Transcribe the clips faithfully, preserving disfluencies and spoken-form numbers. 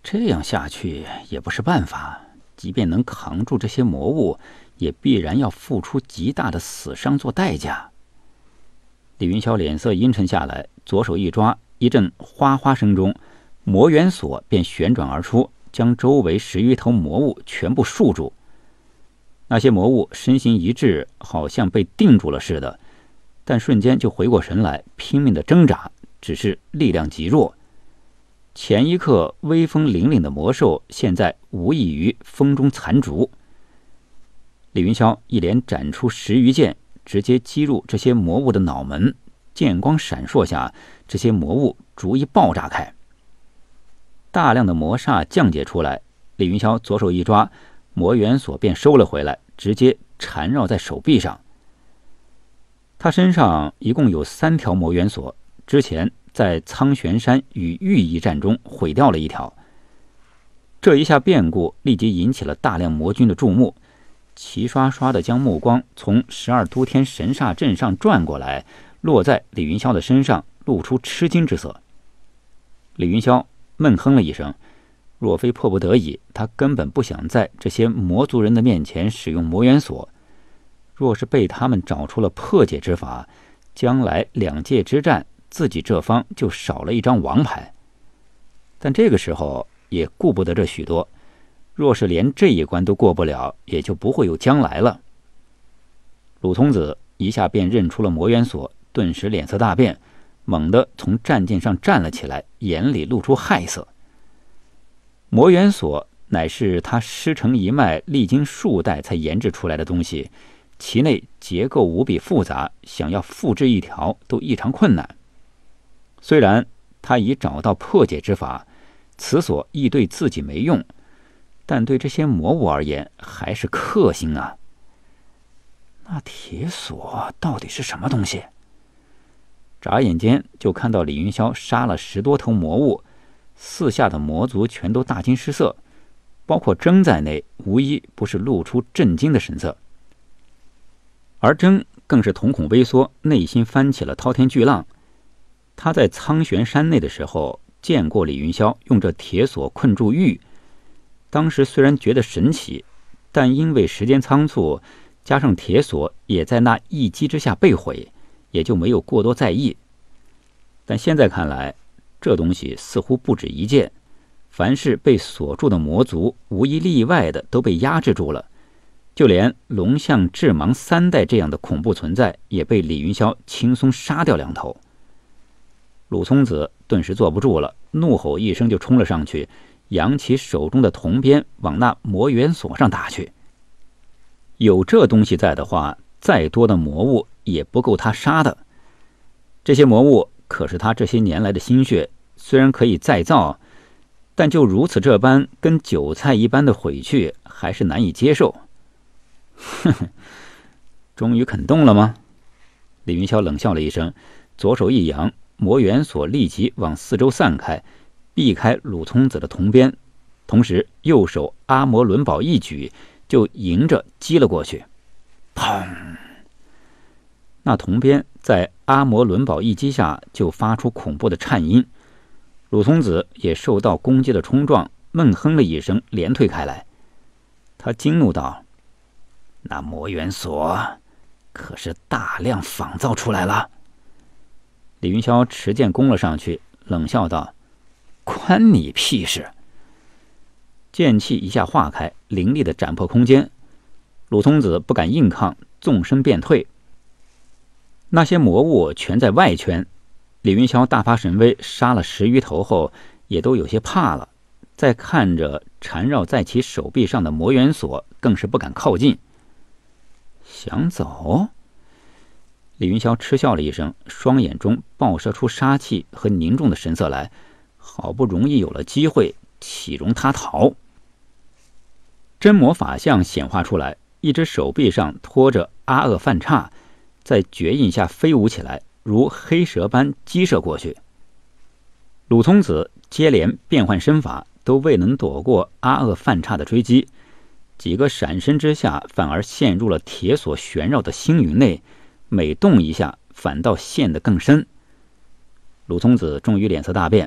这样下去也不是办法，即便能扛住这些魔物，也必然要付出极大的死伤做代价。李云霄脸色阴沉下来，左手一抓，一阵哗哗声中，魔元锁便旋转而出，将周围十余头魔物全部束住。那些魔物身形一滞，好像被定住了似的，但瞬间就回过神来，拼命的挣扎，只是力量极弱。前一刻威风凛凛的魔兽，现在无异于风中残烛。李云霄一连斩出十余剑，直接击入这些魔物的脑门，剑光闪烁下，这些魔物逐一爆炸开。大量的魔煞降解出来，李云霄左手一抓，魔元锁便收了回来，直接缠绕在手臂上。他身上一共有三条魔元锁，之前在苍玄山与玉一战中毁掉了一条。这一下变故立即引起了大量魔军的注目，齐刷刷地将目光从十二都天神煞阵上转过来，落在李云霄的身上，露出吃惊之色。李云霄闷哼了一声，若非迫不得已，他根本不想在这些魔族人的面前使用魔元锁。若是被他们找出了破解之法，将来两界之战，自己这方就少了一张王牌。但这个时候也顾不得这许多，若是连这一关都过不了，也就不会有将来了。鲁童子一下便认出了魔元锁，顿时脸色大变，猛地从战舰上站了起来，眼里露出害色。魔元锁乃是他师承一脉历经数代才研制出来的东西，其内结构无比复杂，想要复制一条都异常困难。虽然他已找到破解之法，此锁亦对自己没用，但对这些魔物而言还是克星啊。那铁锁到底是什么东西？眨眼间就看到李云霄杀了十多头魔物，四下的魔族全都大惊失色，包括征在内，无一不是露出震惊的神色。而征更是瞳孔微缩，内心翻起了滔天巨浪。他在苍玄山内的时候见过李云霄用这铁锁困住玉，当时虽然觉得神奇，但因为时间仓促，加上铁锁也在那一击之下被毁，也就没有过多在意。但现在看来，这东西似乎不止一件，凡是被锁住的魔族无一例外的都被压制住了，就连龙象智芒三代这样的恐怖存在也被李云霄轻松杀掉两头。鲁聪子顿时坐不住了，怒吼一声就冲了上去，扬起手中的铜鞭往那魔元锁上打去。有这东西在的话，再多的魔物也不够他杀的。这些魔物可是他这些年来的心血，虽然可以再造，但就如此这般跟韭菜一般的毁去，还是难以接受。哼哼，终于肯动了吗？李云霄冷笑了一声，左手一扬，魔元锁立即往四周散开，避开鲁聪子的铜鞭，同时右手阿摩伦宝一举，就迎着击了过去。砰！那铜鞭在阿摩伦宝一击下就发出恐怖的颤音，鲁聪子也受到攻击的冲撞，闷哼了一声，连退开来。他惊怒道：那魔元锁可是大量仿造出来了。李云霄持剑攻了上去，冷笑道：关你屁事！剑气一下化开，凌厉的斩破空间。鲁聪子不敢硬抗，纵身便退。那些魔物全在外圈，李云霄大发神威，杀了十余头后，也都有些怕了。再看着缠绕在其手臂上的魔元锁，更是不敢靠近。想走？李云霄嗤笑了一声，双眼中爆射出杀气和凝重的神色来。好不容易有了机会，岂容他逃？真魔法相显化出来，一只手臂上托着阿厄范刹，在绝印下飞舞起来，如黑蛇般击射过去。鲁聪子接连变换身法，都未能躲过阿厄范刹的追击，几个闪身之下，反而陷入了铁锁旋绕的星云内，每动一下反倒陷得更深。鲁聪子终于脸色大变，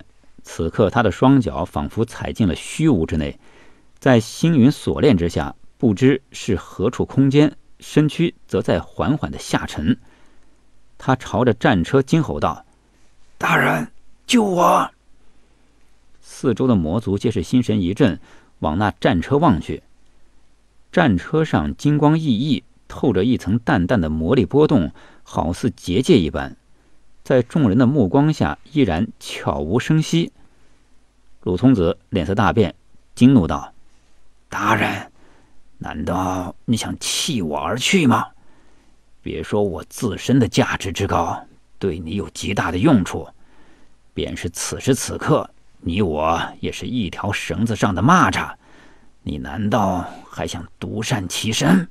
此刻他的双脚仿佛踩进了虚无之内，在星云锁链之下，不知是何处空间，身躯则在缓缓的下沉。他朝着战车惊吼道：大人，救我！四周的魔族皆是心神一震，往那战车望去。战车上金光熠熠，透着一层淡淡的魔力波动，好似结界一般，在众人的目光下依然悄无声息。鲁聪子脸色大变，惊怒道：大人，难道你想弃我而去吗？别说我自身的价值之高，对你有极大的用处，便是此时此刻，你我也是一条绳子上的蚂蚱，你难道还想独善其身？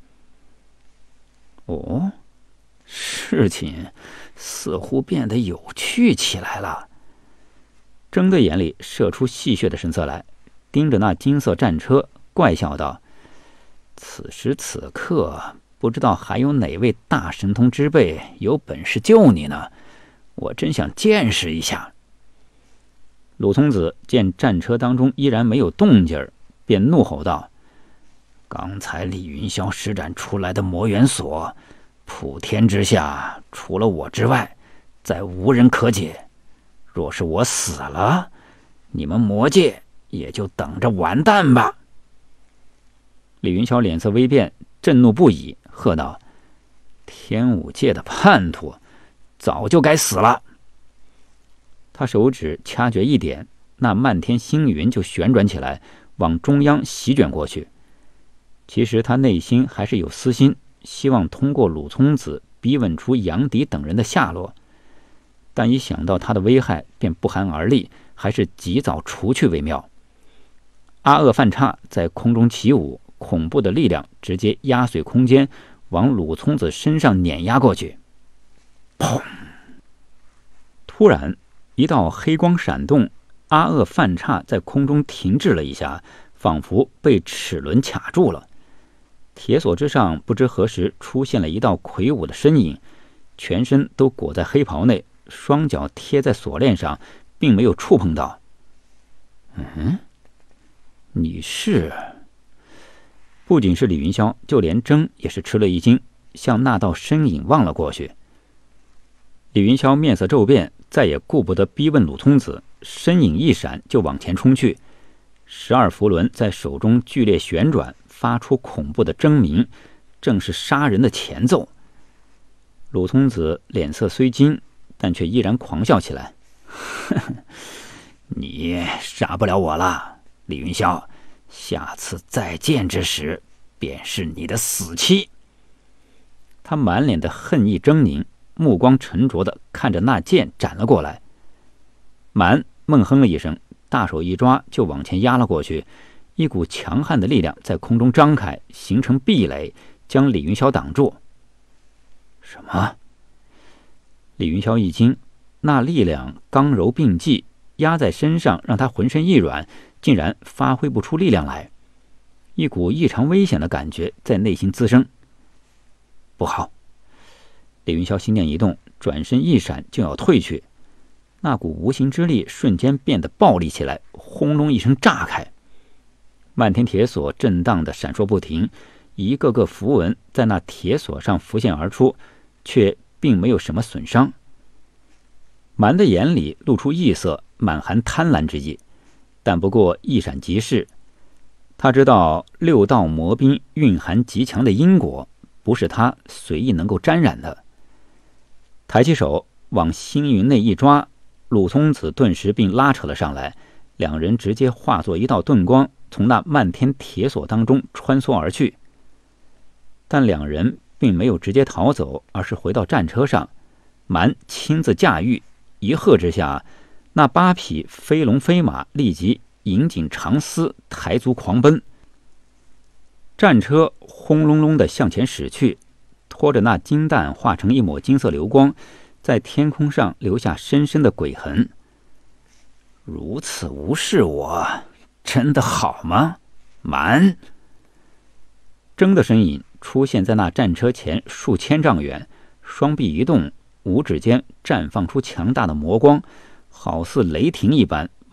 哦，事情似乎变得有趣起来了。征的眼里射出戏谑的神色来，盯着那金色战车，怪笑道：此时此刻，不知道还有哪位大神通之辈有本事救你呢？我真想见识一下。鲁聪子见战车当中依然没有动静，便怒吼道：刚才李云霄施展出来的魔元锁，普天之下除了我之外，再无人可解。若是我死了，你们魔界也就等着完蛋吧。李云霄脸色微变，震怒不已，喝道：天武界的叛徒，早就该死了！他手指掐诀一点，那漫天星云就旋转起来，往中央席卷过去。其实他内心还是有私心，希望通过鲁聪子逼问出杨迪等人的下落，但一想到他的危害，便不寒而栗，还是及早除去为妙。阿厄范刹在空中起舞，恐怖的力量直接压碎空间，往鲁聪子身上碾压过去。砰！突然一道黑光闪动，阿厄范刹在空中停滞了一下，仿佛被齿轮卡住了。铁索之上不知何时出现了一道魁梧的身影，全身都裹在黑袍内，双脚贴在锁链上，并没有触碰到。嗯，你是？不仅是李云霄，就连征也是吃了一惊，向那道身影望了过去。李云霄面色骤变，再也顾不得逼问鲁聪子，身影一闪就往前冲去。十二符轮在手中剧烈旋转，发出恐怖的狰鸣，正是杀人的前奏。鲁聪子脸色虽惊，但却依然狂笑起来：呵呵，你杀不了我了，李云霄，下次再见之时，便是你的死期。他满脸的恨意狰狞，目光沉着地看着那剑斩了过来。蛮闷哼了一声，大手一抓就往前压了过去，一股强悍的力量在空中张开，形成壁垒，将李云霄挡住。什么？李云霄一惊，那力量刚柔并济，压在身上让他浑身一软，竟然发挥不出力量来。一股异常危险的感觉在内心滋生。不好！李云霄心念一动，转身一闪就要退去。那股无形之力瞬间变得暴力起来，轰隆一声炸开，漫天铁索震荡的闪烁不停，一个个符文在那铁索上浮现而出，却并没有什么损伤。蛮的眼里露出异色，满含贪婪之意，但不过一闪即逝。他知道六道魔兵蕴含极强的因果，不是他随意能够沾染的。抬起手往星云内一抓，鲁聪子顿时并拉扯了上来，两人直接化作一道遁光，从那漫天铁索当中穿梭而去。但两人并没有直接逃走，而是回到战车上，蛮亲自驾驭，一喝之下，那八匹飞龙飞马立即引颈长嘶，抬足狂奔。战车轰隆隆地向前驶去，拖着那金弹化成一抹金色流光，在天空上留下深深的鬼痕。如此无视我，真的好吗？蛮！征的身影出现在那战车前数千丈远，双臂一动，五指间绽放出强大的魔光，好似雷霆一般，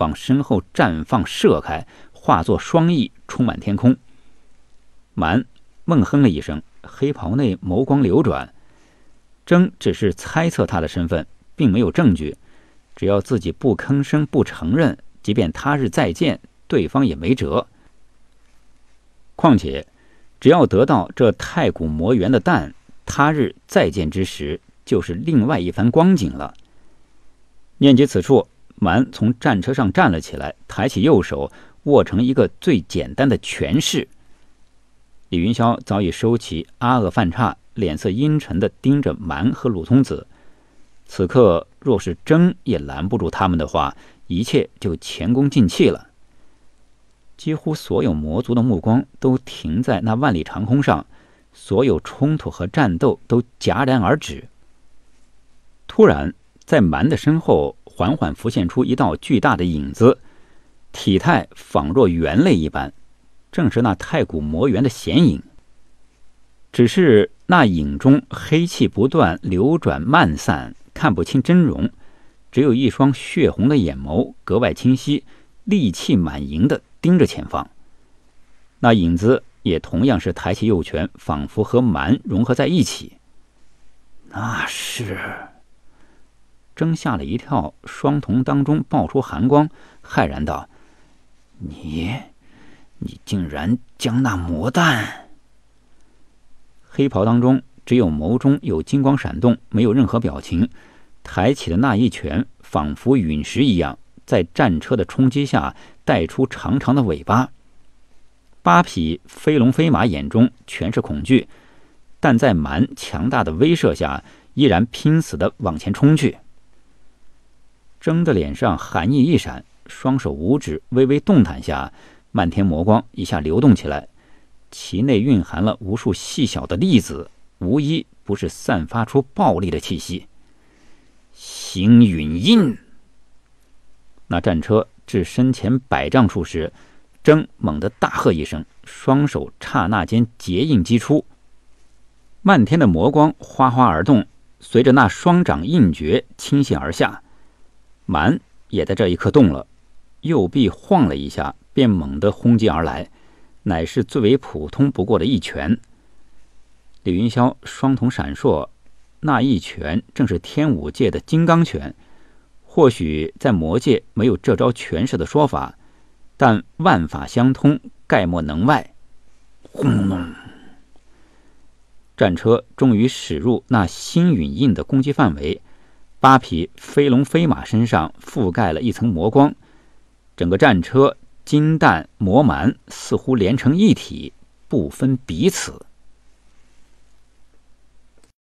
往身后绽放射开，化作双翼充满天空。蛮闷哼了一声，黑袍内眸光流转。征只是猜测他的身份，并没有证据，只要自己不吭声不承认，即便他日再见，对方也没辙。况且只要得到这太古魔猿的蛋，他日再见之时就是另外一番光景了。念及此处，蛮从战车上站了起来，抬起右手握成一个最简单的拳势。李云霄早已收起阿恶犯岔，脸色阴沉地盯着蛮和鲁童子。此刻若是争也拦不住他们的话，一切就前功尽弃了。几乎所有魔族的目光都停在那万里长空上，所有冲突和战斗都戛然而止。突然在蛮的身后缓缓浮现出一道巨大的影子，体态仿若猿类一般，正是那太古魔猿的显影。只是那影中黑气不断流转漫散，看不清真容，只有一双血红的眼眸格外清晰，戾气满盈地盯着前方。那影子也同样是抬起右拳，仿佛和蛮融合在一起。那是……征吓了一跳，双瞳当中爆出寒光，骇然道：“你，你竟然将那魔弹……”黑袍当中只有眸中有金光闪动，没有任何表情。抬起的那一拳仿佛陨石一样，在战车的冲击下带出长长的尾巴。八匹飞龙飞马眼中全是恐惧，但在蛮强大的威慑下，依然拼死地往前冲去。征的脸上寒意一闪，双手五指微微动弹下，漫天魔光一下流动起来，其内蕴含了无数细小的粒子，无一不是散发出暴力的气息。星陨印！那战车至身前百丈处时，征猛地大喝一声，双手刹那间结印击出，漫天的魔光哗哗而动，随着那双掌印诀倾泻而下。蛮也在这一刻动了，右臂晃了一下，便猛地轰击而来，乃是最为普通不过的一拳。李云霄双瞳闪烁，那一拳正是天武界的金刚拳。或许在魔界没有这招拳式的说法，但万法相通，概莫能外。轰隆！战车终于驶入那星陨印的攻击范围。八匹飞龙飞马身上覆盖了一层魔光，整个战车金蛋魔蛮似乎连成一体，不分彼此。